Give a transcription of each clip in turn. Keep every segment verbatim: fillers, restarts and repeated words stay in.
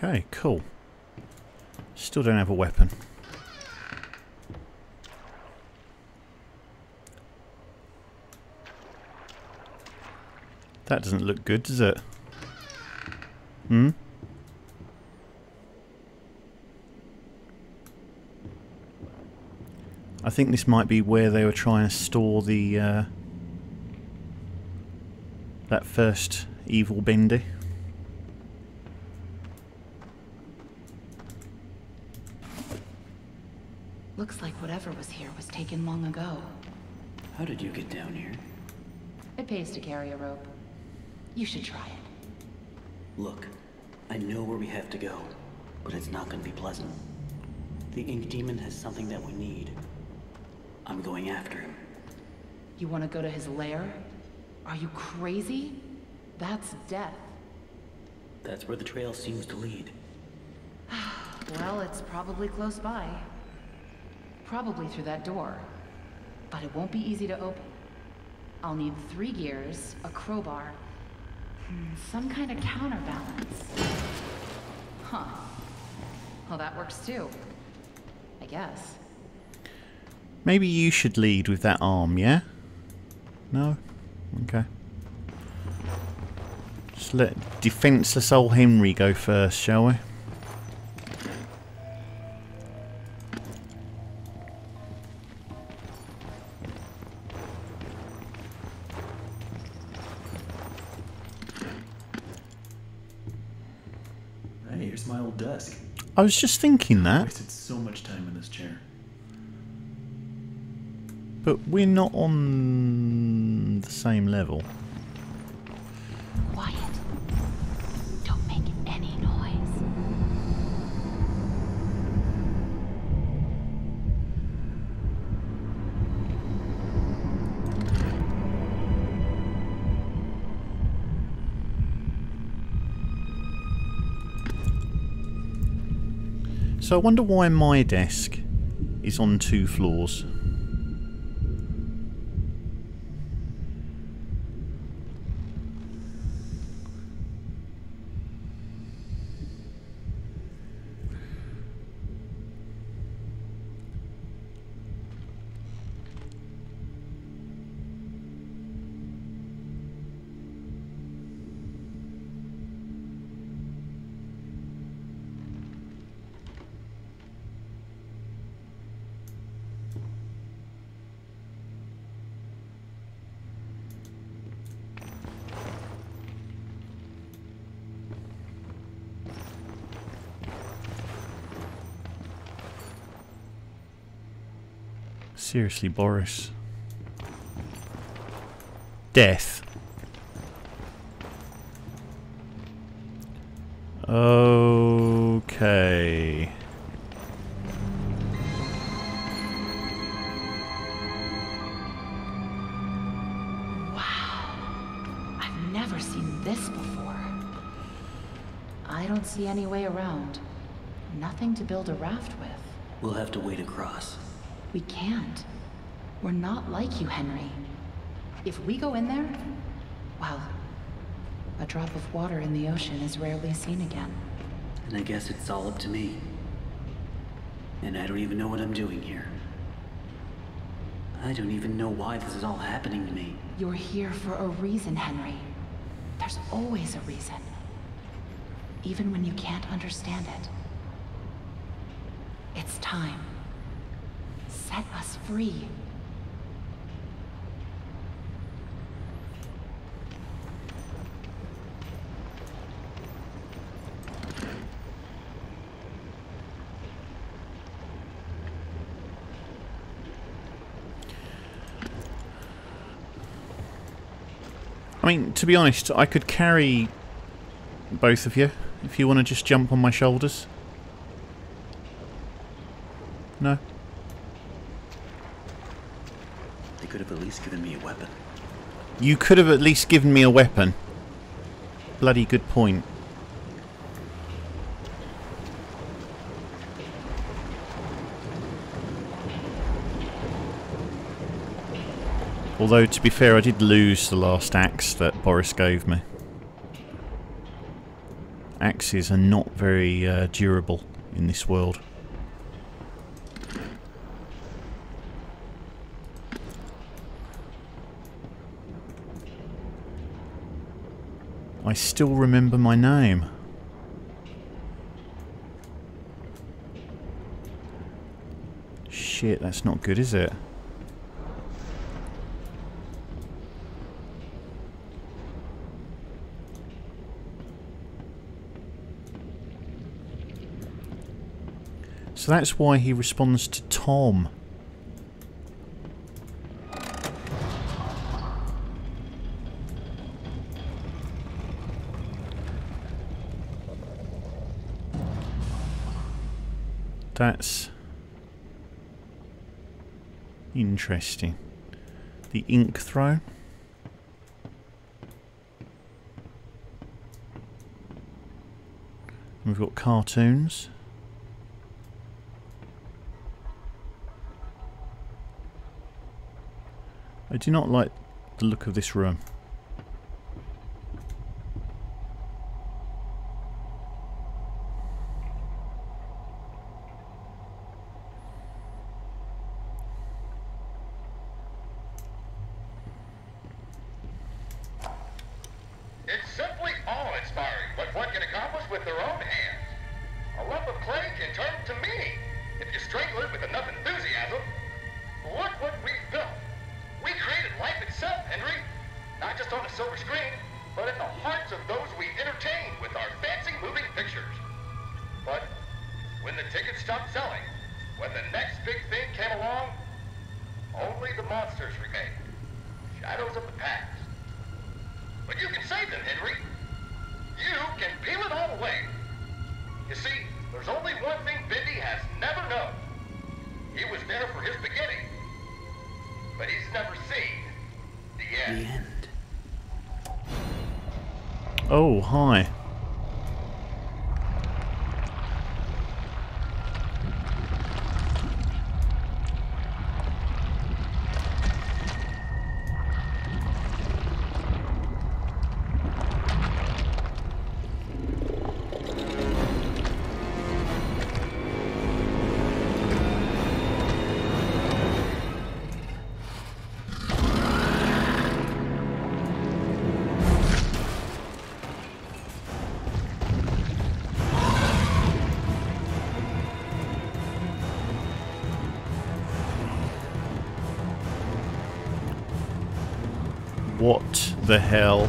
Okay, cool. Still don't have a weapon. That doesn't look good, does it? Hmm? I think this might be where they were trying to store the uh, that first evil Bendy. Looks like whatever was here was taken long ago. How did you get down here? It pays to carry a rope. You should try it. Look, I know where we have to go, but it's not gonna be pleasant. The Ink Demon has something that we need. I'm going after him. You want to go to his lair? Are you crazy? That's death. That's where the trail seems to lead. Well, it's probably close by. Probably through that door. But it won't be easy to open. I'll need three gears, a crowbar, hmm, some kind of counterbalance. Huh. Well, that works too. I guess. Maybe you should lead with that arm, yeah? No? Okay. Just let defenceless old Henry go first, shall we? Hey, here's my old desk. I was just thinking I that. wasted so much time in this chair. But we're not on the same level. Quiet. Don't make any noise. So I wonder why my desk is on two floors. Seriously, Boris. Death. Okay. Wow. I've never seen this before. I don't see any way around. Nothing to build a raft with. We'll have to wade across. We can't. We're not like you, Henry. If we go in there, well, a drop of water in the ocean is rarely seen again. And I guess it's all up to me. And I don't even know what I'm doing here. I don't even know why this is all happening to me. You're here for a reason, Henry. There's always a reason. Even when you can't understand it. It's time. Set us free. I mean, to be honest, I could carry both of you if you want to just jump on my shoulders. No? They could have at least given me a weapon. You could have at least given me a weapon. Bloody good point. Although, to be fair, I did lose the last axe that Boris gave me. axes are not very uh, durable in this world. I still remember my name. Shit, that's not good, is it? So that's why he responds to Tom. That's interesting. The ink throne. We've got cartoons. I do not like the look of this room. It's simply awe-inspiring what one can accomplish with their own hands. A lump of clay can turn to meaning if you strangle it with enough enthusiasm. Look what we've built. We created life itself, Henry. Not just on a silver screen, but in the hearts of those we entertain with our fancy moving pictures. But when the tickets stopped selling, when the next big thing came along, only the monsters remained. Shadows of the past. But you can save them, Henry. You can peel it all away. You see, there's only one thing Bendy has never known. He was there for his beginning, but he's never seen the end. The end. Oh, hi. What the hell?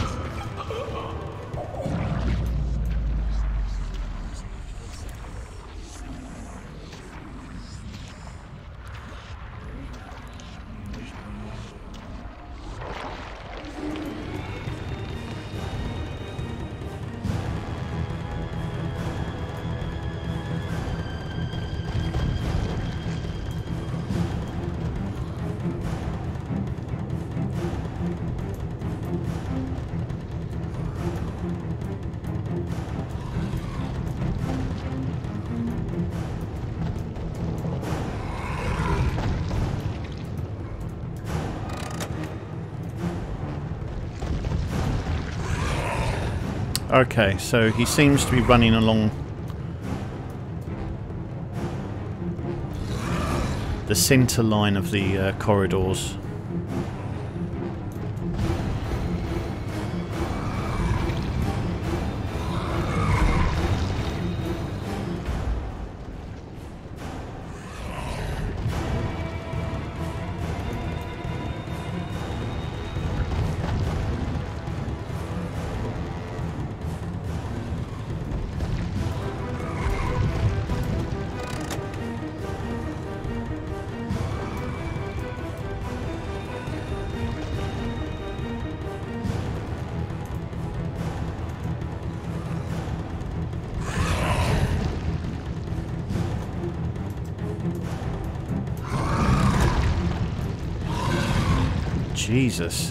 Okay, so he seems to be running along the centre line of the uh, corridors. Jesus.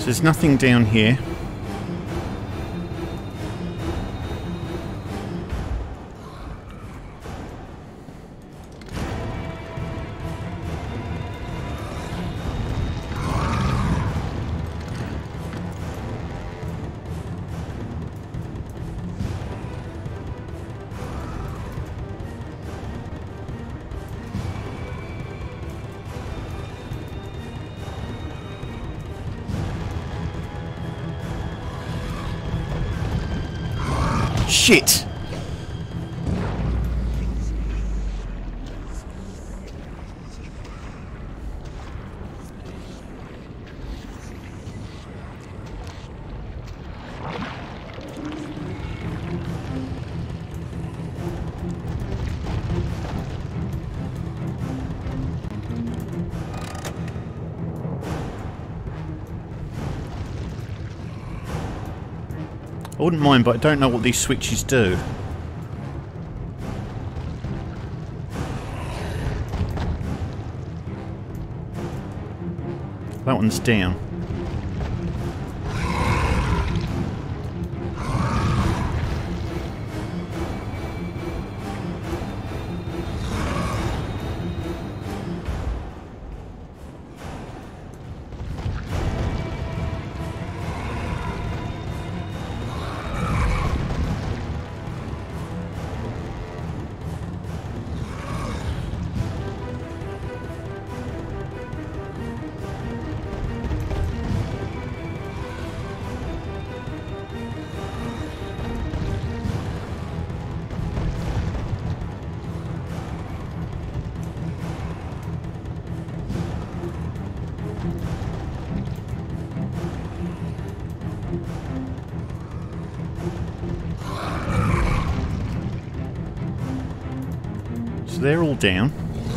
there's nothing down here. Shit! I wouldn't mind, but I don't know what these switches do. That one's down. So they're all down.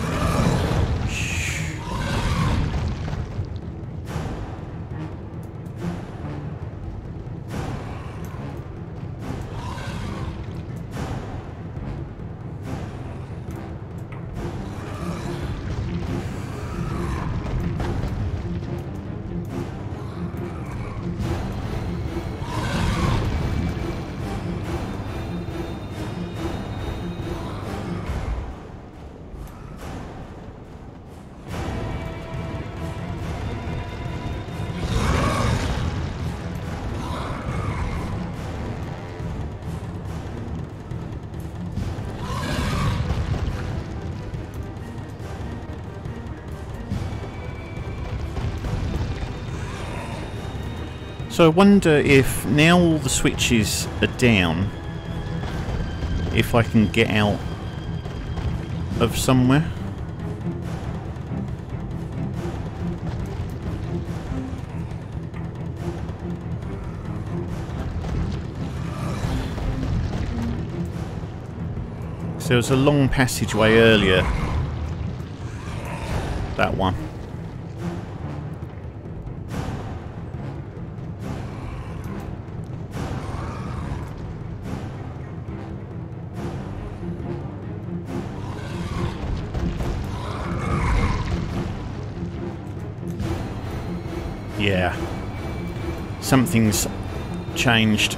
So I wonder if now all the switches are down, if I can get out of somewhere. So there was a long passageway earlier. That one. Yeah, something's changed.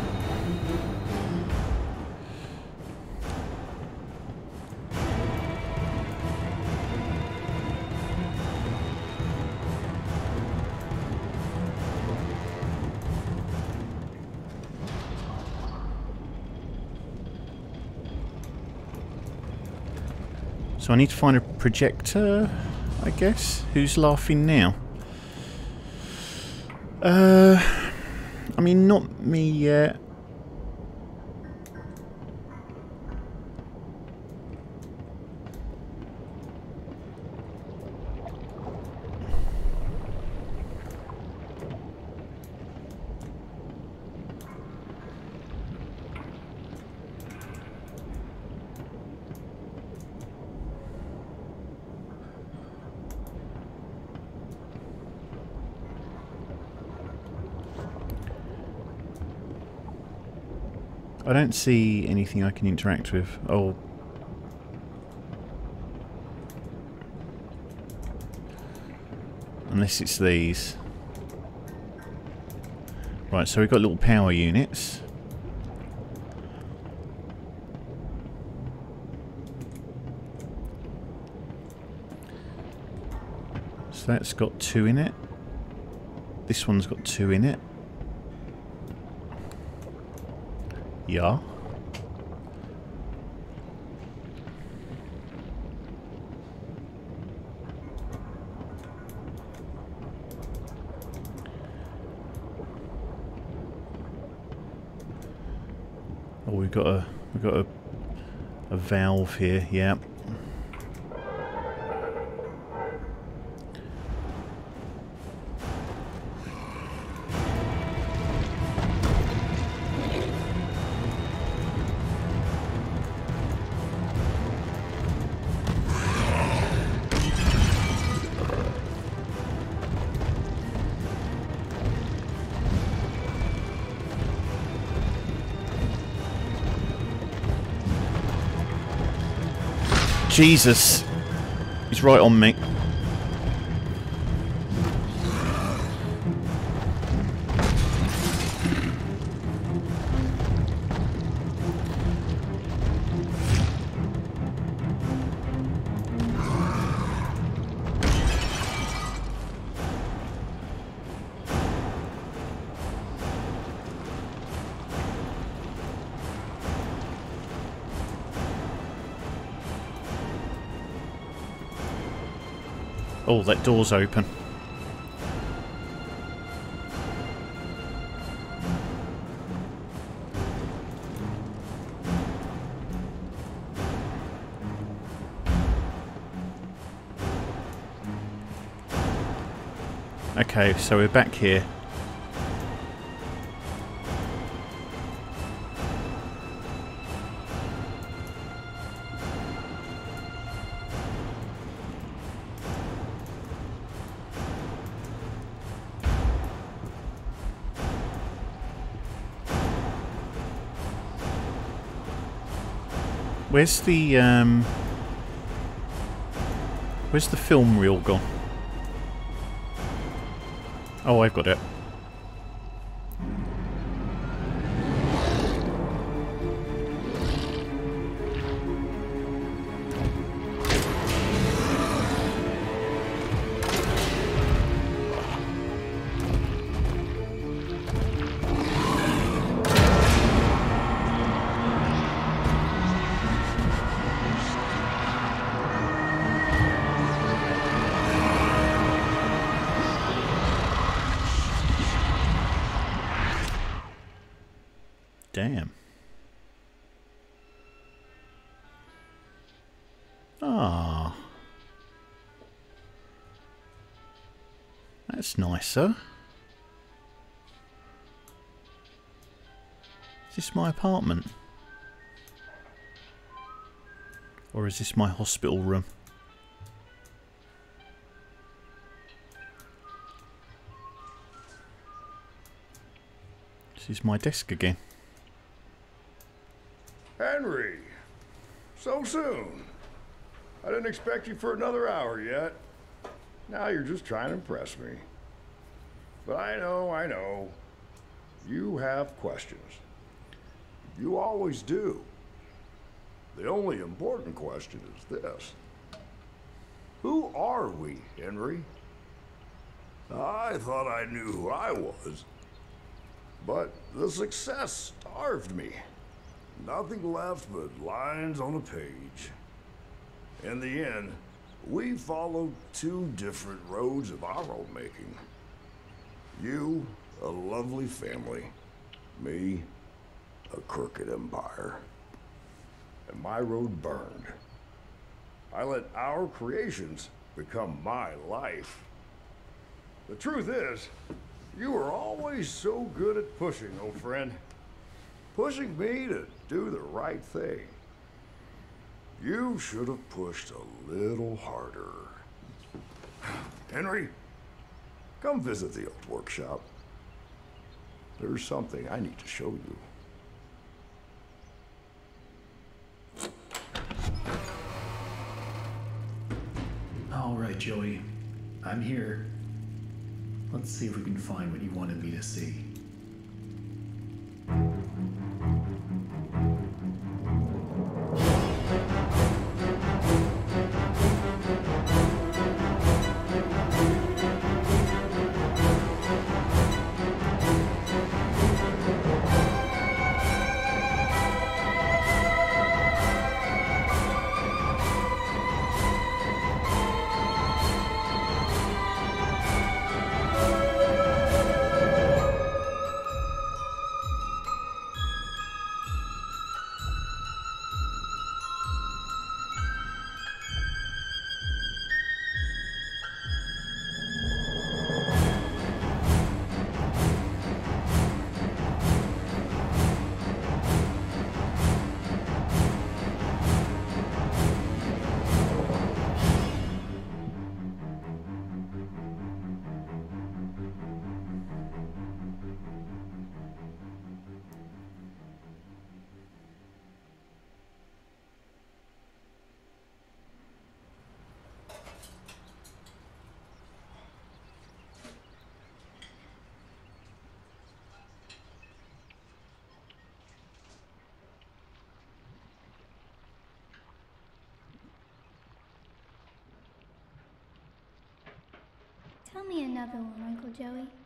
So I need to find a projector, I guess. Who's laughing now? Uh, I mean, not me yet. I don't see anything I can interact with. Oh. Unless it's these. Right, so we've got little power units. So that's got two in it. This one's got two in it. Yeah. Oh, we've got a we've got a a valve here. Yeah. Jesus. He's right on me. Oh, that door's open. Okay, so we're back here. Where's the um Where's the film reel gone? Oh, I've got it. Damn. Ah. That's nicer. Is this my apartment? Or is this my hospital room? This is my desk again. Henry! So soon. I didn't expect you for another hour yet. Now you're just trying to impress me. But I know, I know. You have questions. You always do. The only important question is this. Who are we, Henry? I thought I knew who I was. But the success starved me. Nothing left but lines on a page. In the end, we followed two different roads of our own making. You, a lovely family. Me, a crooked empire. And my road burned. I let our creations become my life. The truth is, you were always so good at pushing, old friend. Pushing me to do the right thing. You should have pushed a little harder. Henry, come visit the old workshop. There's something I need to show you. All right, Joey. I'm here. Let's see if we can find what you wanted me to see. me another one, Uncle Joey.